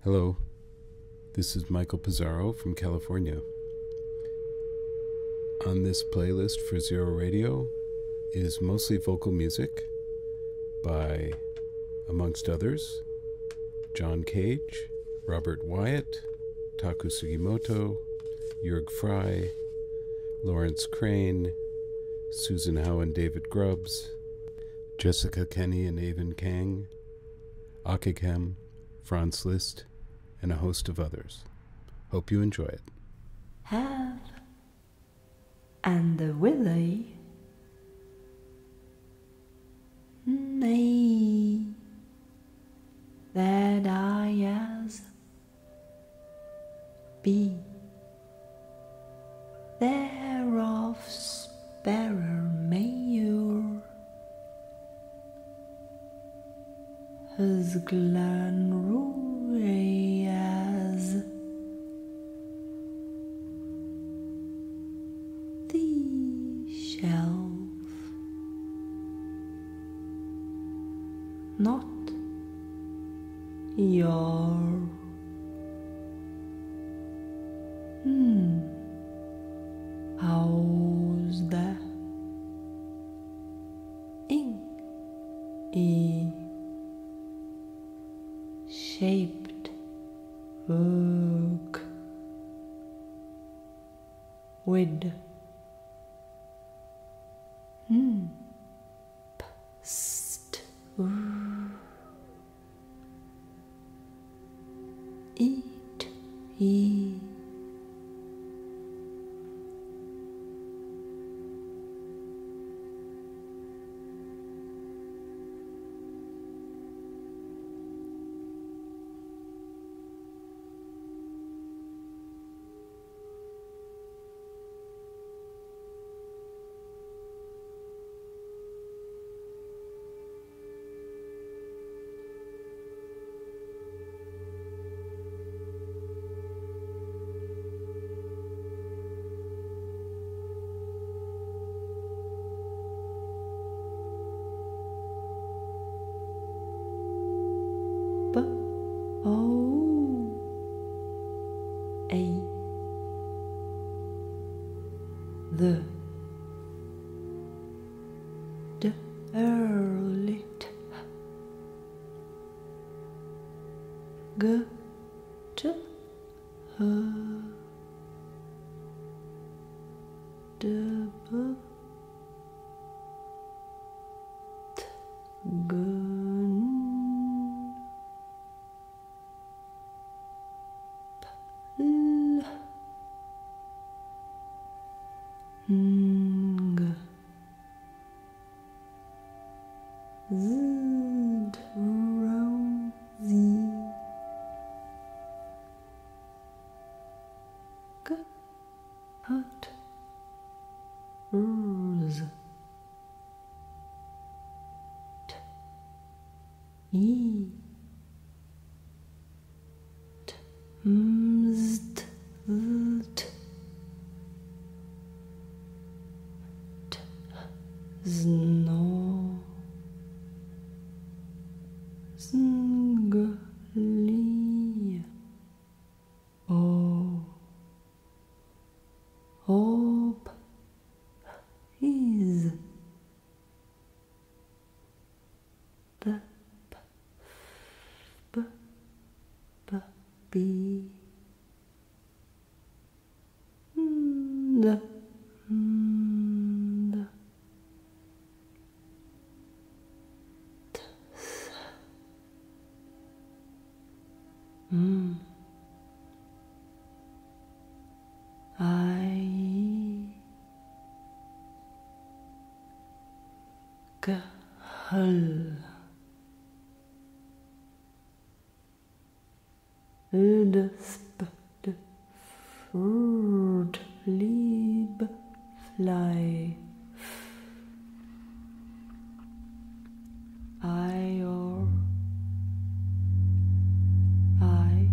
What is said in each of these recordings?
Hello, this is Michael Pisaro from California. On this playlist for Zero Radio is mostly vocal music by, amongst others, John Cage, Robert Wyatt, Taku Sugimoto, Jürg Frey, Laurence Crane, Susan Howe and David Grubbs, Jessika Kenney and Eyvind Kang, Ockeghem, Franz Liszt, and a host of others. Hope you enjoy it. Have and the willy nay that I as be thereof sparer mayor his glan ruey as the shelf not your how's the ing shaped work with pst eat the earlit to her the gun zd rosy hut rose e mst zno zngli hope is the be the Gehall the fruit lieb fly I or I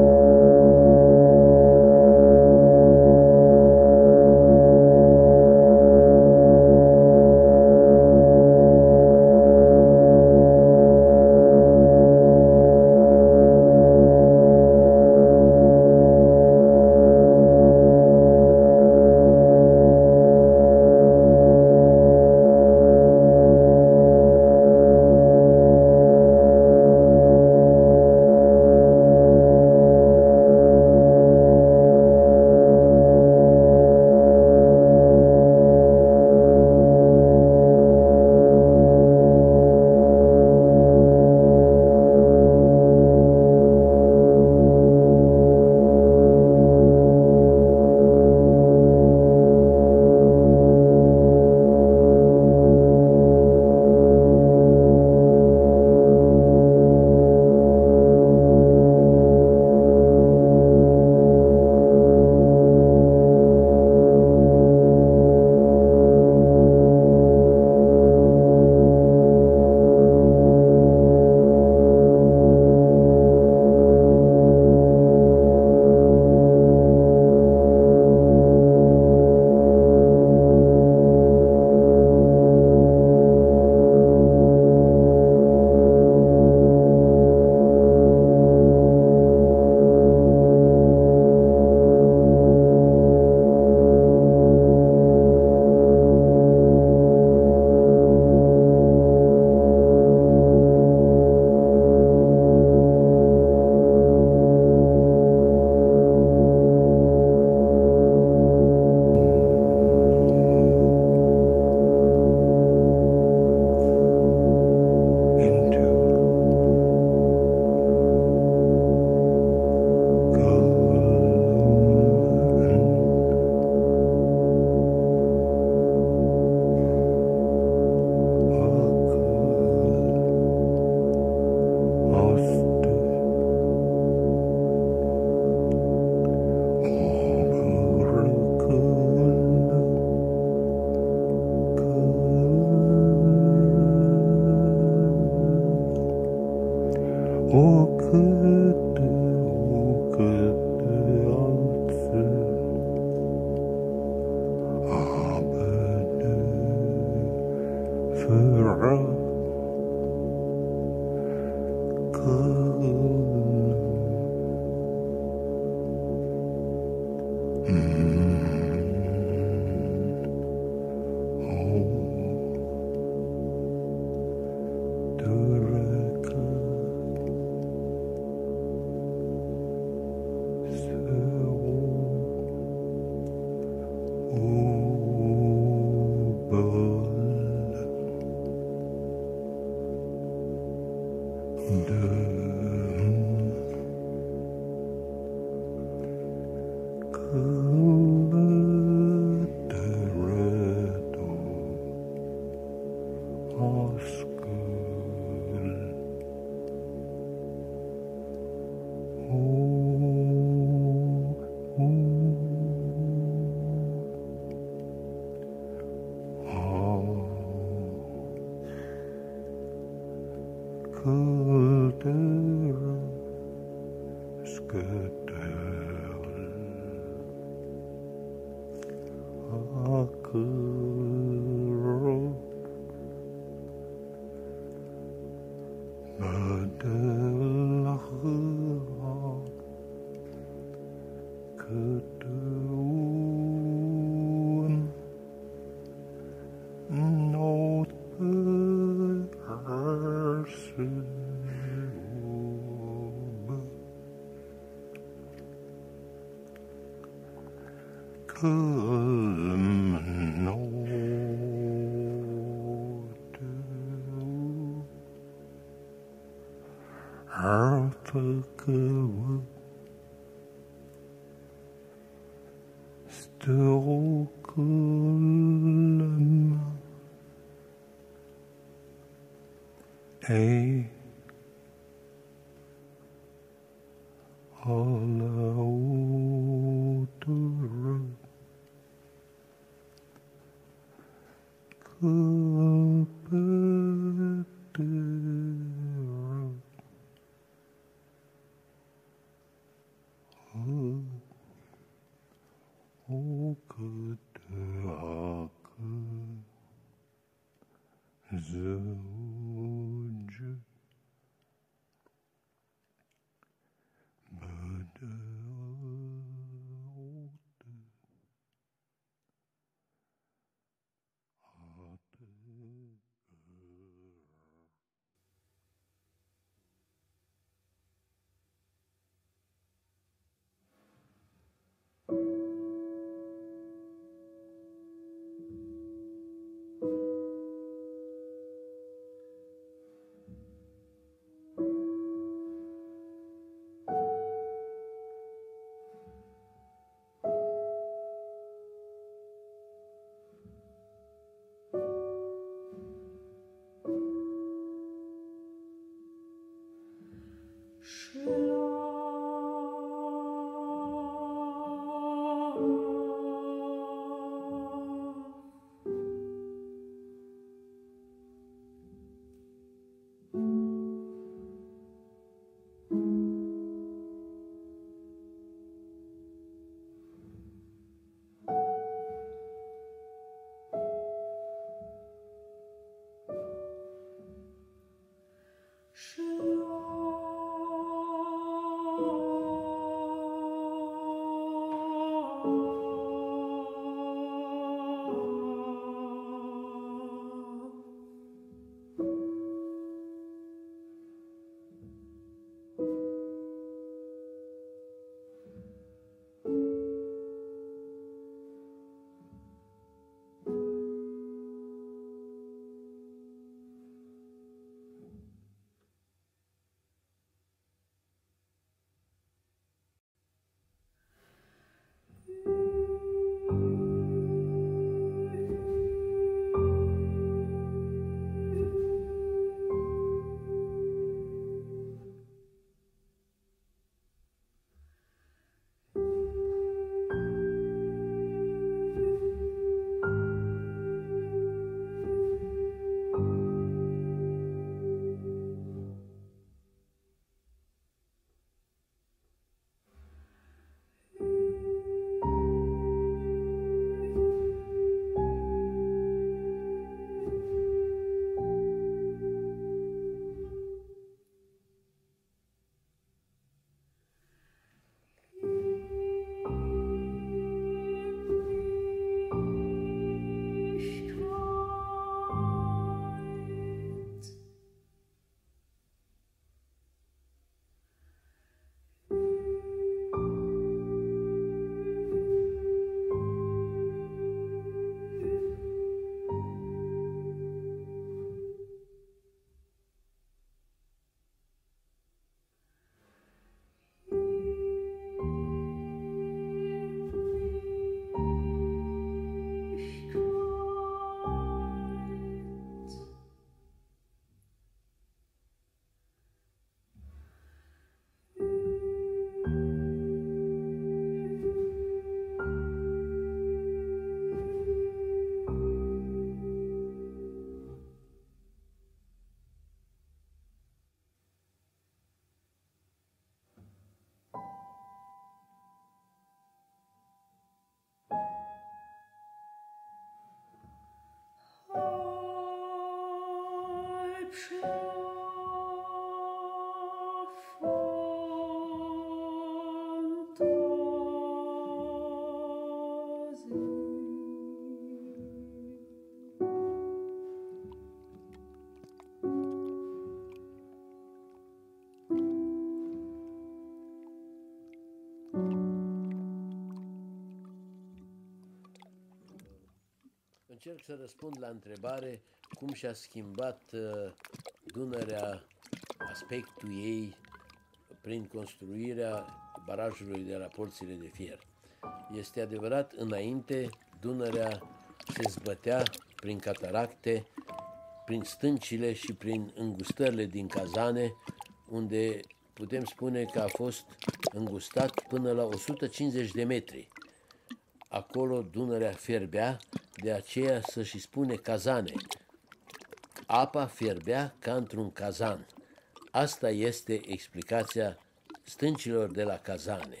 Încerc să răspund la întrebare cum și-a schimbat Dunărea aspectul ei prin construirea barajului de la Porțile de Fier. Este adevărat, înainte Dunărea se zbătea prin cataracte, prin stâncile și prin îngustările din cazane, unde putem spune că a fost îngustat până la 150 de metri. Acolo Dunărea fierbea, de aceea să și spune cazane. Apa fierbea ca într-un cazan. Asta este explicația stâncilor de la cazane.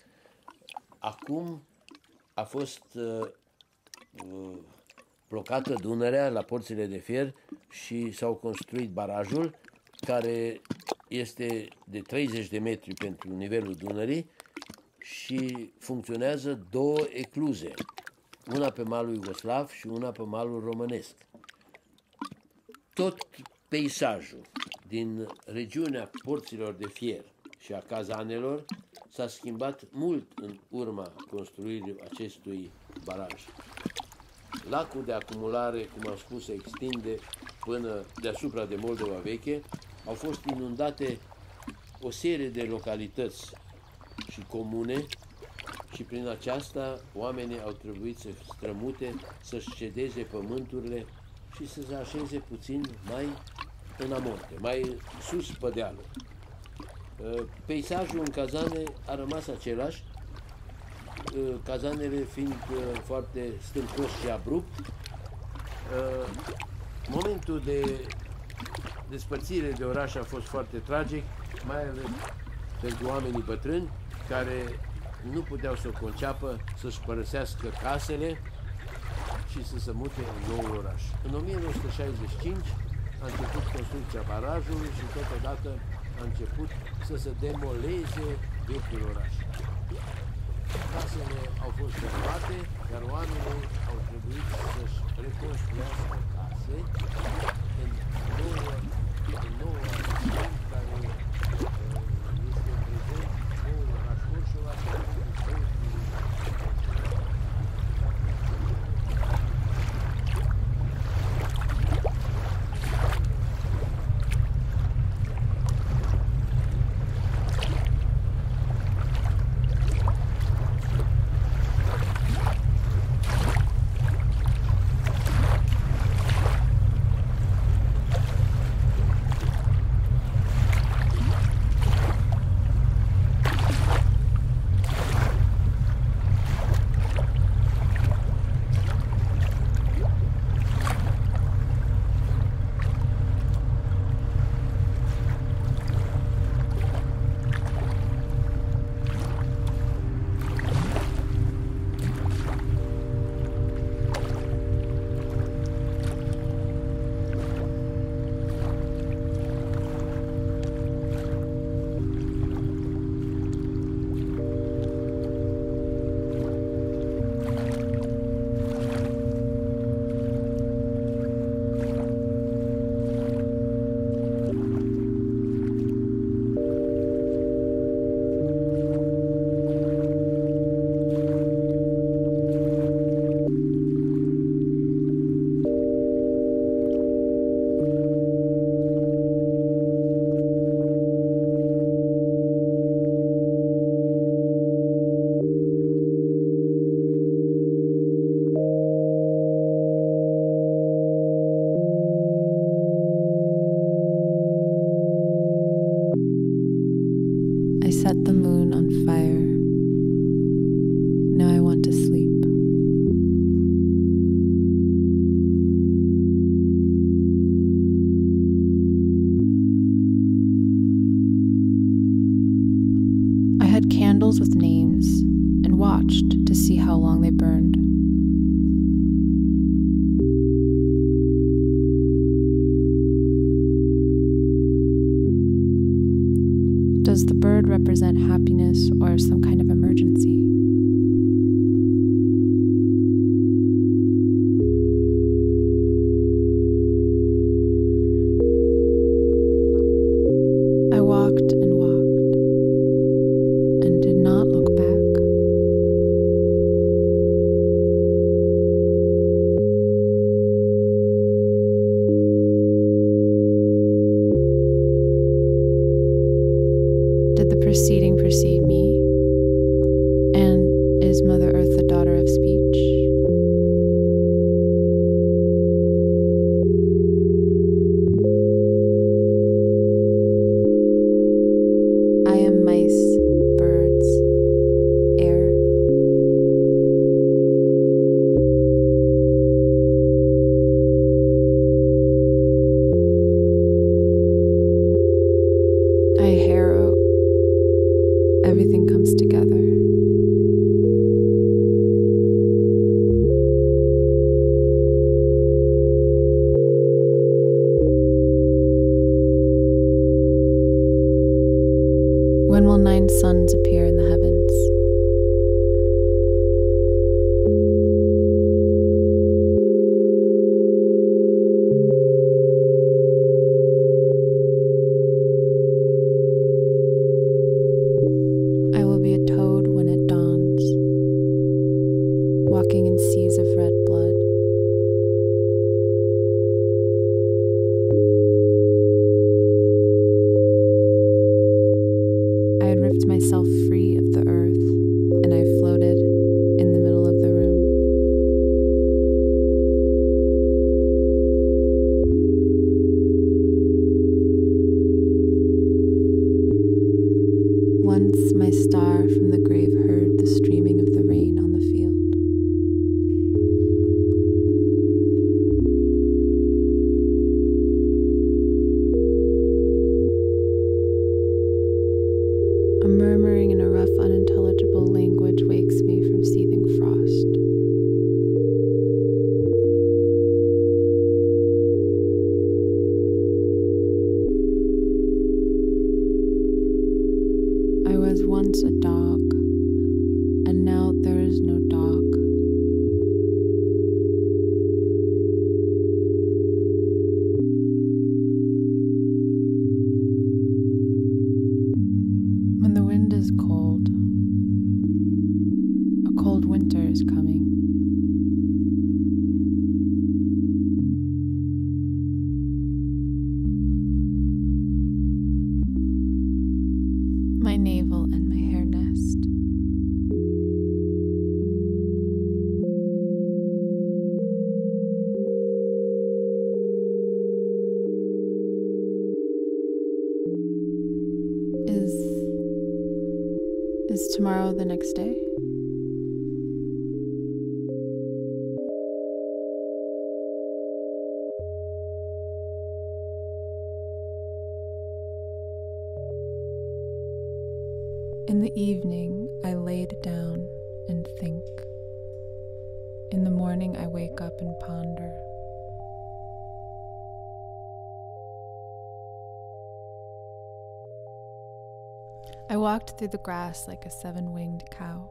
Acum a fost blocată Dunărea la Porțile de Fier și s-au construit barajul, care este de 30 de metri pentru nivelul Dunării și funcționează două ecluze, una pe malul iugoslav și una pe malul românesc. Tot peisajul din regiunea Porților de Fier și a cazanelor s-a schimbat mult în urma construirii acestui baraj. Lacul de acumulare, cum am spus, se extinde până deasupra de Moldova Veche. Au fost inundate o serie de localități și comune și prin aceasta oamenii au trebuit să strămute, să-și cedeze pământurile și să se așeze puțin mai în amonte, mai sus pe dealul. Peisajul în cazane a rămas același, cazanele fiind foarte stâncos și abrupt. Momentul de despărțire de oraș a fost foarte tragic, mai ales pentru oamenii bătrâni care nu puteau să conceapă să-și părăsească casele și să se mute în noul oraș. În 1965 a început construcția barajului și totodată a început să se demoleze vechiul oraș. Casele au fost demolate, iar oamenii au trebuit să-și reconstruiască case în nouă oraș, care este prezent noul oraș Orșova, set the moon on fire. Now I want to sleep. I had candles with names and watched to see how long they burned. Does the bird represent happiness or some kind of emergency? I walked and walked and did not look back. Did the proceeding precede me? And is Mother Earth the daughter of speech? I am mice, birds, air. I harrow. Everything comes together. When will 9 suns appear in the heavens? I will be a toad when it dawns, walking in seas of red blood. I had ripped myself free of the earth, and I floated in the middle of the room. Once my star from the grave heard the streaming of the rain on the field. A murmuring in a rough, unintelligible language wakes me from seething frost. I was once a dog, and now there is no dog. When the wind is cold, a cold winter is coming. My navel and my hair nest. Is tomorrow the next day? In the evening, I laid down and think. In the morning, I wake up and ponder. I walked through the grass like a 7-winged cow.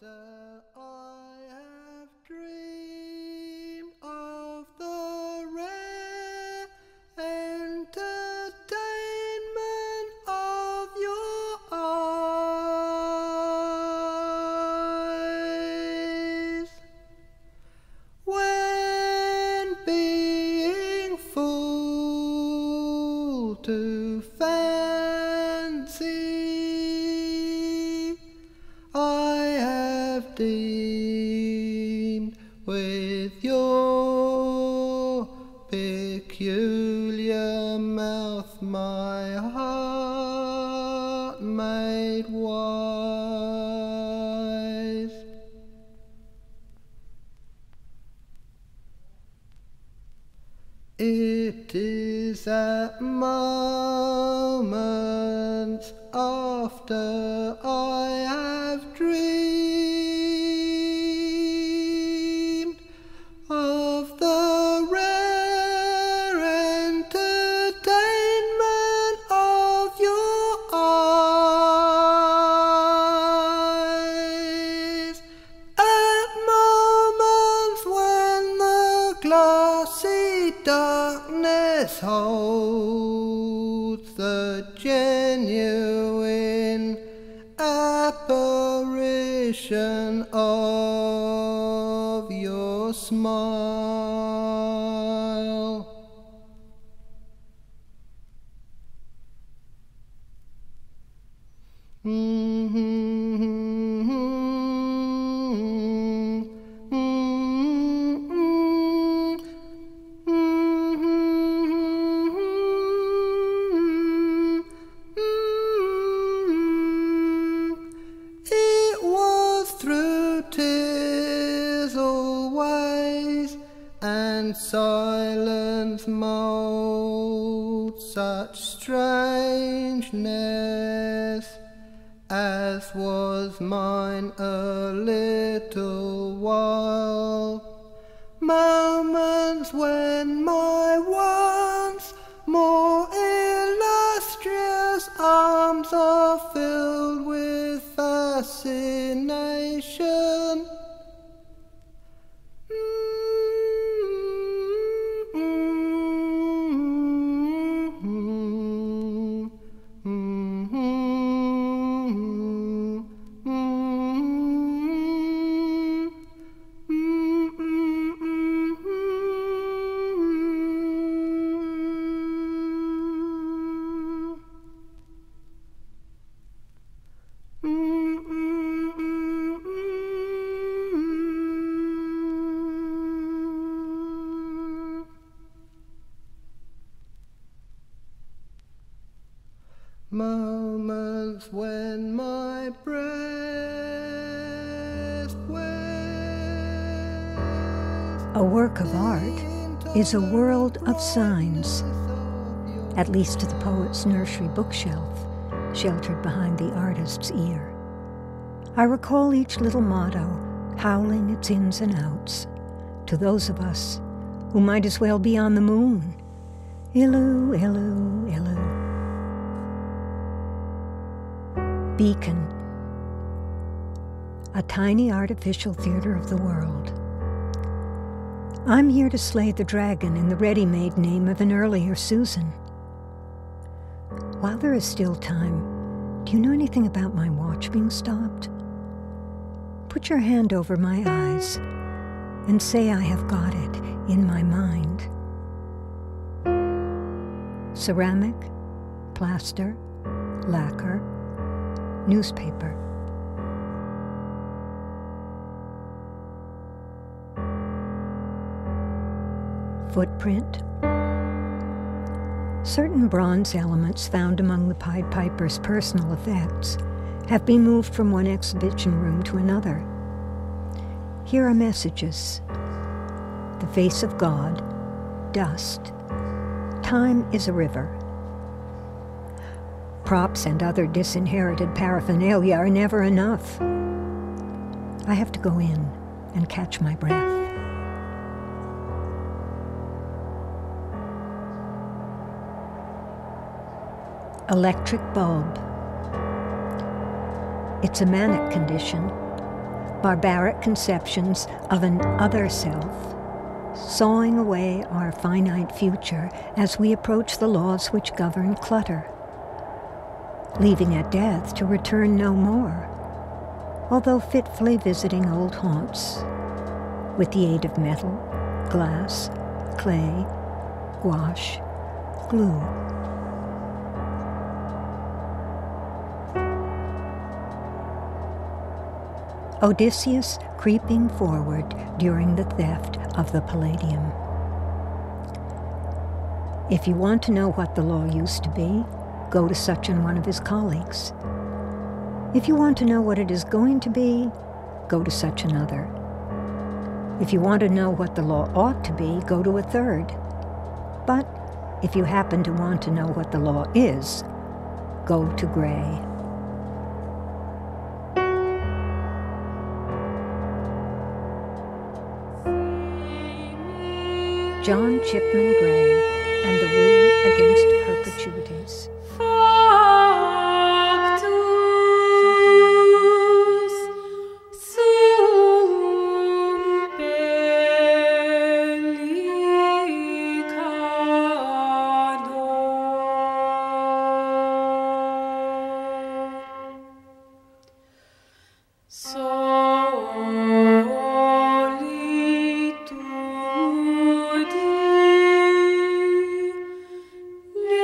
To fancy I have deemed with your peculiar mouth my heart made wise. It is at moments after I have dreamed of the rare entertainment of your eyes, at moments when the glassy darkness holds the genuine apparition of your smile. Silence molds such strangeness as was mine a little while. Moments when my once more illustrious arms are filled with fascination. Moments when my breast waves. A work of art is a world of signs, at least to the poet's nursery bookshelf, sheltered behind the artist's ear. I recall each little motto howling its ins and outs to those of us who might as well be on the moon. Ilu, ilu, ilu. Beacon, a tiny artificial theater of the world. I'm here to slay the dragon in the ready-made name of an earlier Susan. While there is still time, do you know anything about my watch being stopped? Put your hand over my eyes and say I have got it in my mind. Ceramic, plaster, lacquer, newspaper. Footprint. Certain bronze elements found among the Pied Piper's personal effects have been moved from one exhibition room to another. Here are messages. The face of God, dust. Time is a river. Props and other disinherited paraphernalia are never enough. I have to go in and catch my breath. Electric bulb. It's a manic condition, barbaric conceptions of an other self, sawing away our finite future as we approach the laws which govern clutter, leaving at death to return no more, although fitfully visiting old haunts with the aid of metal, glass, clay, gouache, glue. Odysseus creeping forward during the theft of the Palladium. If you want to know what the law used to be, go to such an one of his colleagues. If you want to know what it is going to be, go to such another. If you want to know what the law ought to be, go to a third. But if you happen to want to know what the law is, go to Gray. John Chipman Gray and the Rule Against Perpetuities. Solitude